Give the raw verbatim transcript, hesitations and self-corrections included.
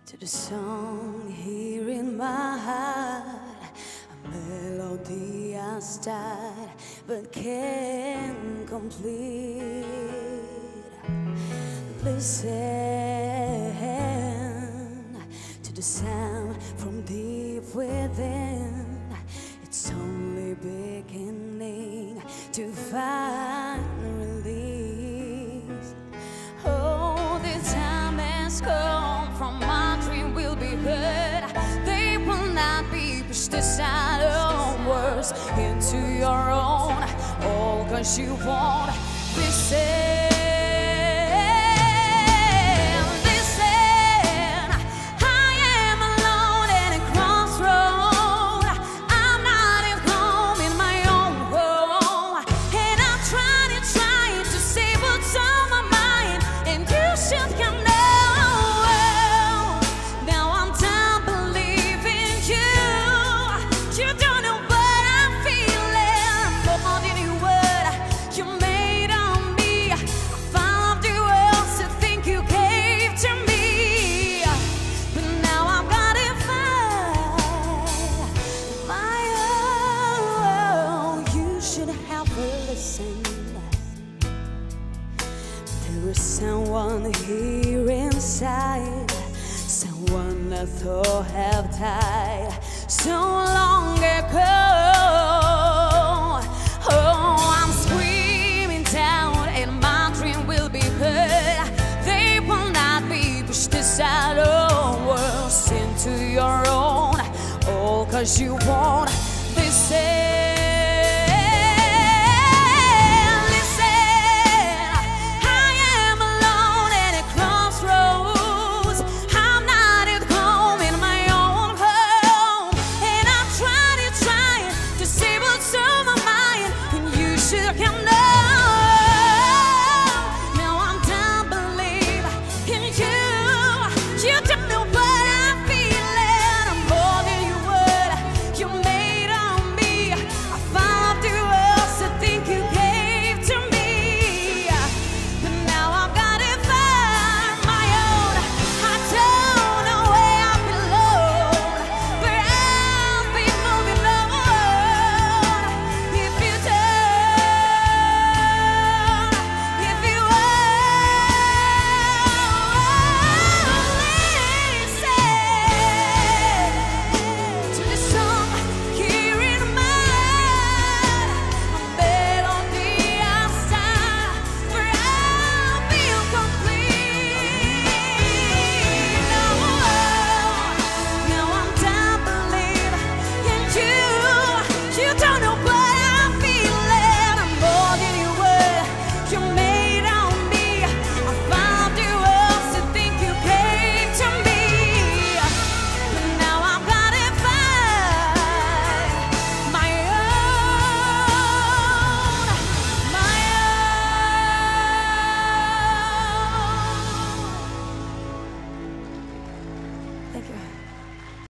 to the song here in my heart, a melody I start but can't complete. Listen to the sound from deep within. It's only beginning to find release. Oh, the time has come from my dream will be heard. They will not be pushed aside or worse into your own. All cause you won't listen. Listen, there is someone here inside, someone I thought have died so long ago. Oh, I'm screaming down and my dream will be heard. They will not be pushed aside or worse into your own. All cause you won't listen.